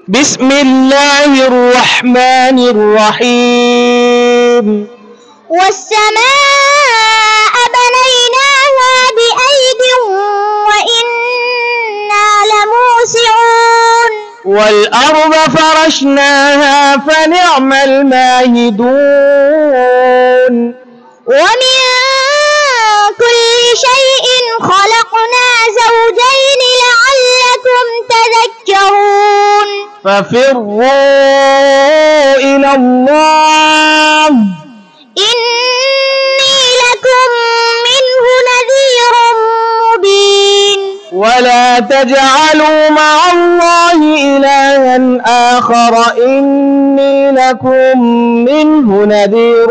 بسم الله الرحمن الرحيم. والسماء بنيناها بأيد وإنا لموسعون. والأرض فرشناها فنعم الماهدون. ومن كل شيء خلقنا زوجين لعلكم تذكرون. ففروا إلى الله إني لكم منه نذير مبين. ولا تجعلوا مع الله إلها آخر إني لكم منه نذير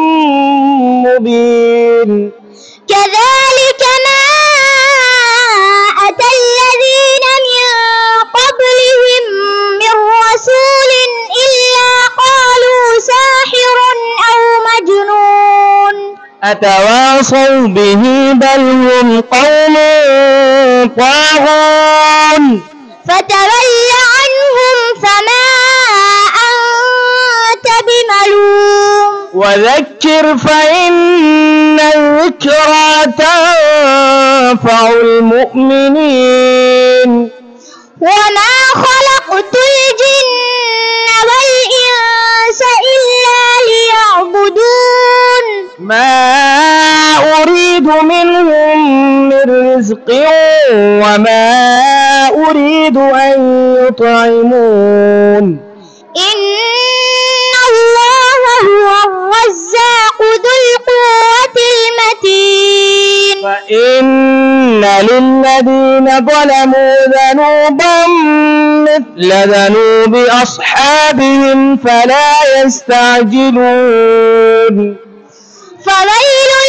مبين. كذلك ما أتى الذين من قبلهم من رسول إلا قالوا ساحر أو مجنون أتواصوا به بل هم قوم طاغون. فتول عنهم فما أنت بملوم. وذكر فإن الذكرى تنفع المؤمنين. وما خلقت الجن والإنس إلا ليعبدون. ما أريد منهم من رزق وما أريد أن يطعمون. إن الله هو الرزاق ذو القوة المتين. فإن للذين ظلموا ذنوبا مثل ذنوب أصحابهم فلا يستعجلون. فويل